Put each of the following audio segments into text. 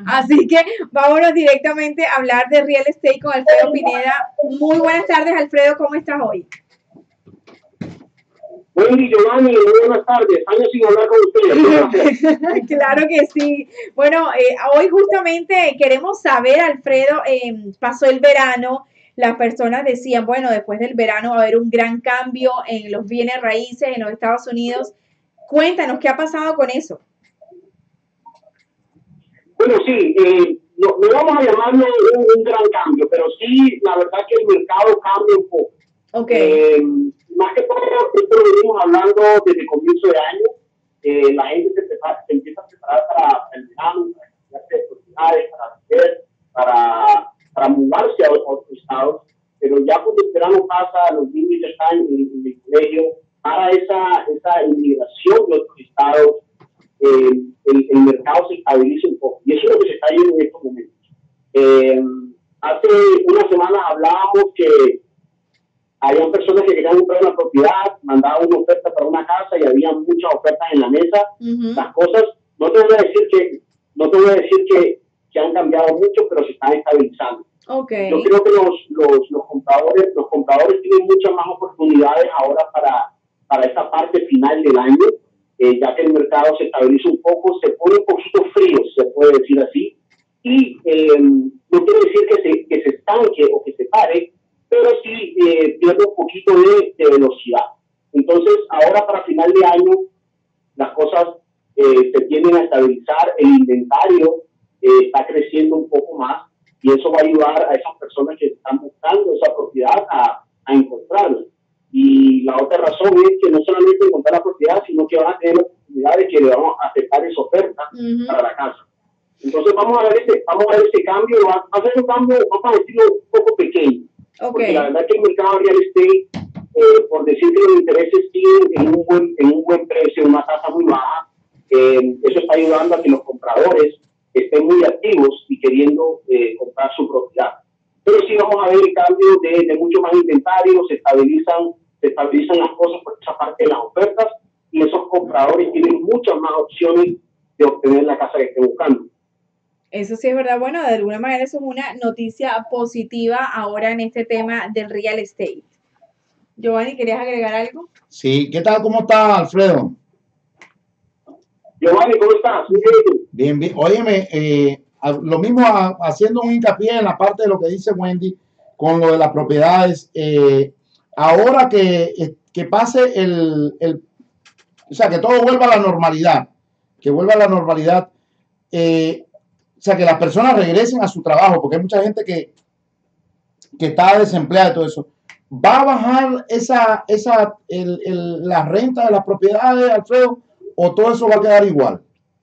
Así que vámonos directamente a hablar de real estate con Alfredo Pineda. Muy buenas tardes, Alfredo, ¿cómo estás hoy? Wendy, Giovanni, muy buenas tardes. Años sin hablar con ustedes. Claro que sí. Bueno, hoy justamente queremos saber, Alfredo, pasó el verano, las personas decían, bueno, después del verano va a haber un gran cambio en los bienes raíces en los Estados Unidos. Cuéntanos, ¿qué ha pasado con eso? Bueno, sí, no vamos a llamarlo un gran cambio, pero sí, la verdad que el mercado cambia un poco. Okay. Más que todo, esto lo venimos hablando desde comienzo de año. La gente se empieza a preparar para el verano, para hacer oportunidades, para hacer, para mudarse a otros estados. Pero ya cuando el verano pasa, los niños ya están en el colegio, para esa inmigración de otros estados, el mercado se estabiliza un poco. Y eso es lo que se está yendo en estos momentos. Hace unas semanas hablábamos que había personas que querían comprar una propiedad, mandaban una oferta para una casa y había muchas ofertas en la mesa. Las cosas, no te voy a decir que han cambiado mucho, pero se están estabilizando. Okay. Yo creo que los compradores tienen muchas más oportunidades ahora para esta parte final del año, ya que el mercado se estabiliza un poco, se pone un poquito frío, se puede decir así, y no quiere decir que se estanque o que se pare, pero sí pierde un poquito de velocidad. Entonces, ahora para final de año, las cosas se tienden a estabilizar, el inventario está creciendo un poco más, y eso va a ayudar a esas personas que están buscando esa propiedad a encontrarla. Y la otra razón es que no solamente encontrar la propiedad, sino que van a tener la oportunidad de que le vamos a aceptar esa oferta para la casa. Entonces vamos a ver ese cambio, va a ser un cambio, vamos a decirlo, un poco pequeño. Okay. Porque la verdad es que el mercado real estate, por decir que los intereses siguen en un buen precio, una tasa muy baja, eso está ayudando a que los compradores estén muy activos y queriendo comprar su propiedad. Pero sí vamos a ver el cambio de mucho más inventario, se estabilizan las cosas por esa parte de las ofertas y esos compradores tienen muchas más opciones de obtener la casa que estén buscando. Eso sí es verdad. Bueno, de alguna manera eso es una noticia positiva ahora en este tema del real estate. Giovanni, ¿querías agregar algo? Sí, ¿qué tal? ¿Cómo está, Alfredo? Giovanni, ¿cómo estás? Bien, bien. Óyeme, lo mismo haciendo un hincapié en la parte de lo que dice Wendy con lo de las propiedades. Ahora que pase o sea, que todo vuelva a la normalidad, o sea, que las personas regresen a su trabajo, porque hay mucha gente que está desempleada y todo eso. ¿Va a bajar la renta de las propiedades, Alfredo, o todo eso va a quedar igual?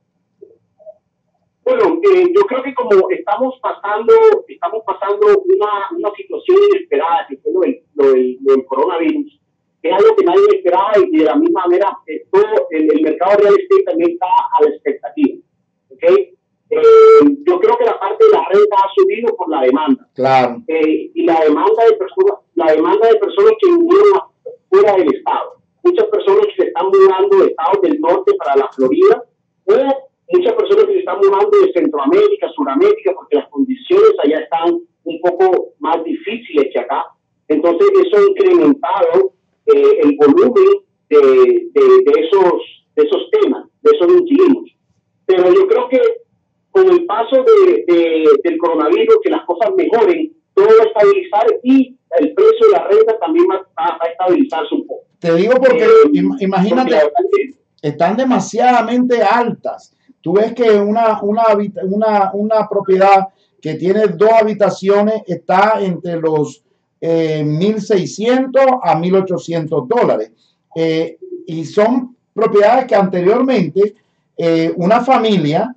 Bueno, yo creo que como estamos pasando una situación inesperada, que fue lo del coronavirus, que es algo que nadie esperaba, y de la misma manera todo el mercado real estate también está a la expectativa. ¿Okay? Yo creo que la parte de la renta ha subido por la demanda. Claro. Y la demanda de personas que vinieron fuera del estado. Muchas personas que se están mudando de estados del norte para la Florida, o muchas personas que se están mudando de Centroamérica, Suramérica, porque las condiciones allá están un poco más difíciles que acá. Entonces eso ha incrementado el volumen de esos temas, de esos inquilinos. Pero yo creo que con el paso del coronavirus, que las cosas mejoren, todo va a estabilizar y el precio de la renta también va a estabilizarse un poco. Te digo porque imagínate, están demasiadamente altas. Tú ves que una propiedad que tiene 2 habitaciones está entre los $1,600 a $1,800. Y son propiedades que anteriormente una familia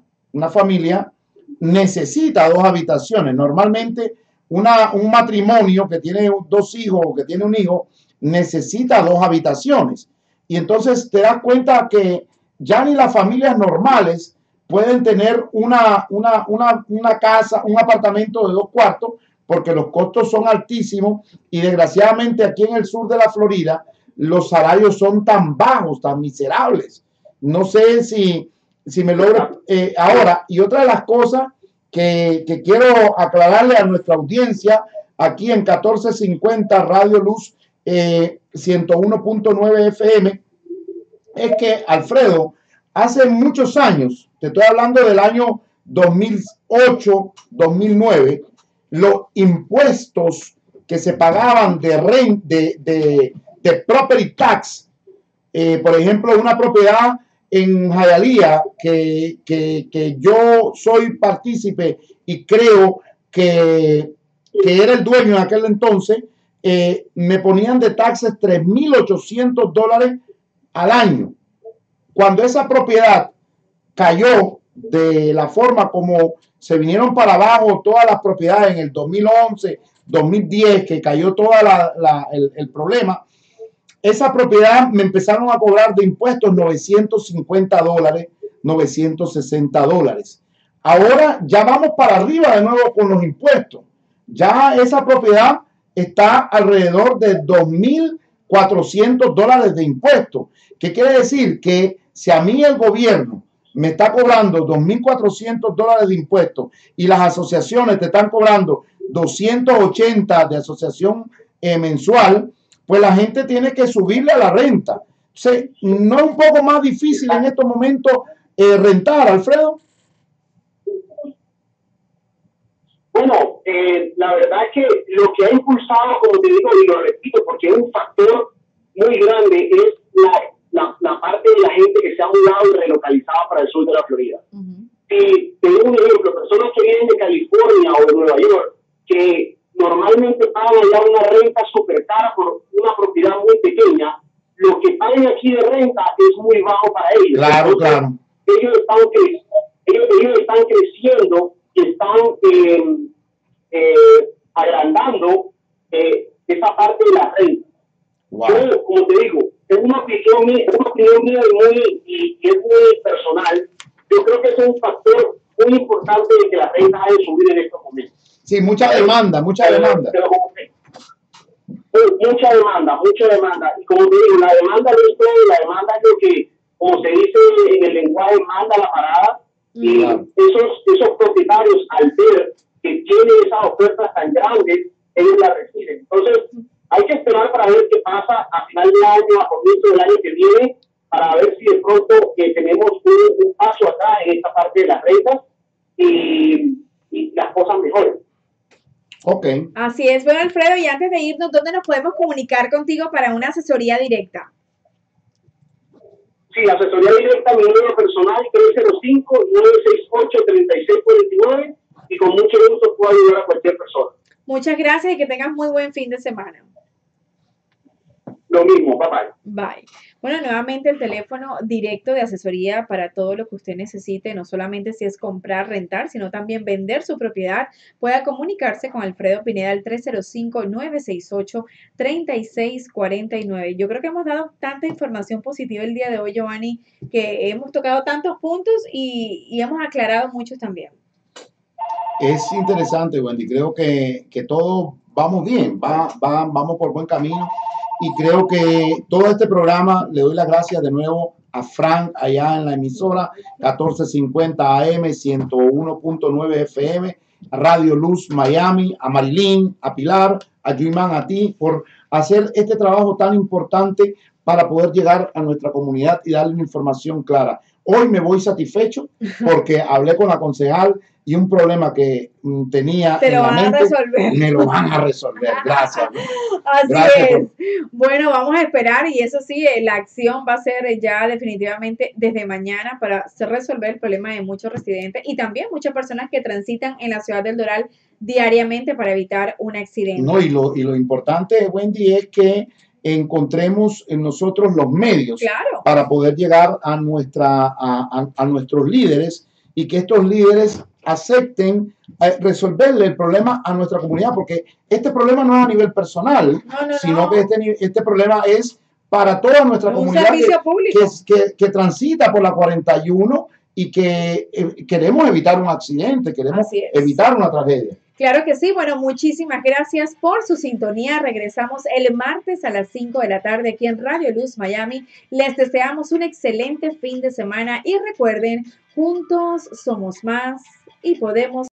necesita 2 habitaciones. Normalmente un matrimonio que tiene 2 hijos o que tiene un hijo necesita 2 habitaciones. Y entonces te das cuenta que ya ni las familias normales pueden tener una casa, un apartamento de 2 cuartos, porque los costos son altísimos y desgraciadamente aquí en el sur de la Florida los salarios son tan bajos, tan miserables. No sé si me logro ahora. Y otra de las cosas que quiero aclararle a nuestra audiencia aquí en 1450 Radio Luz 101.9 FM, es que Alfredo, hace muchos años, te estoy hablando del año 2008, 2009, los impuestos que se pagaban de property tax, por ejemplo, una propiedad en Hialeah que yo soy partícipe y creo que era el dueño en aquel entonces, me ponían de taxes $3,800 al año. Cuando esa propiedad cayó de la forma como se vinieron para abajo todas las propiedades en el 2011, 2010, que cayó todo el problema, esa propiedad me empezaron a cobrar de impuestos $950, $960. Ahora ya vamos para arriba de nuevo con los impuestos. Ya esa propiedad está alrededor de $2,400 de impuestos. ¿Qué quiere decir? Que si a mí el gobierno me está cobrando $2,400 de impuestos y las asociaciones te están cobrando 280 de asociación mensual, pues la gente tiene que subirle a la renta. Entonces, ¿no es un poco más difícil en estos momentos rentar, Alfredo? Bueno, la verdad es que lo que ha impulsado, como te digo, y lo repito, porque es un factor muy grande, es la parte de la gente que se ha mudado y relocalizado para el sur de la Florida. Si te doy un ejemplo, personas que vienen de California o de Nueva York, que normalmente pagan ya una renta súper cara por una propiedad muy pequeña, lo que pagan aquí de renta es muy bajo para ellos. Claro, entonces, claro. Ellos están creciendo y están agrandando esa parte de la renta. Wow. Yo, como te digo, es una opinión mía y es muy personal. Yo creo que es un factor muy importante de que la renta haya subido en estos momentos. Sí, mucha demanda. Mucha demanda. Y como te digo, la demanda no es todo, la demanda es lo que, como se dice en el lenguaje, manda la parada. Y esos propietarios, al ver que tienen esas ofertas tan grandes, ellos la reciben. Entonces, hay que esperar para ver qué pasa a final de año, a comienzo del año que viene, para ver si de pronto tenemos un paso atrás en esta parte de las rentas y las cosas mejoren. Ok. Así es. Bueno, Alfredo, y antes de irnos, ¿dónde nos podemos comunicar contigo para una asesoría directa? Sí, asesoría directa, mi número personal, 305-968-3649, y con mucho gusto puedo ayudar a cualquier persona. Muchas gracias y que tengas muy buen fin de semana. Lo mismo, bye bye. Bye. Bueno, nuevamente el teléfono directo de asesoría para todo lo que usted necesite, no solamente si es comprar, rentar, sino también vender su propiedad. Pueda comunicarse con Alfredo Pineda al 305-968-3649. Yo creo que hemos dado tanta información positiva el día de hoy, Giovanni, que hemos tocado tantos puntos y hemos aclarado muchos también. Es interesante, Wendy. Creo que todos vamos bien, vamos por buen camino. Y creo que todo este programa, le doy las gracias de nuevo a Frank allá en la emisora 1450 AM, 101.9 FM, Radio Luz Miami, a Marilyn, a Pilar, a Juiman, a ti, por hacer este trabajo tan importante para poder llegar a nuestra comunidad y darle una información clara. Hoy me voy satisfecho porque hablé con la concejal y un problema que tenía en la mente, me lo van a resolver. Gracias. Así Gracias es. Bueno, vamos a esperar y eso sí, la acción va a ser ya definitivamente desde mañana para resolver el problema de muchos residentes y también muchas personas que transitan en la ciudad del Doral diariamente para evitar un accidente. No, y lo importante, Wendy, es que encontremos en nosotros los medios para poder llegar a nuestros líderes y que estos líderes acepten resolverle el problema a nuestra comunidad, porque este problema no es a nivel personal, sino que este problema es para toda nuestra comunidad que transita por la 41 y que queremos evitar un accidente, queremos evitar una tragedia. Claro que sí. Bueno, muchísimas gracias por su sintonía. Regresamos el martes a las 5 de la tarde aquí en Radio Luz Miami. Les deseamos un excelente fin de semana y recuerden, juntos somos más y podemos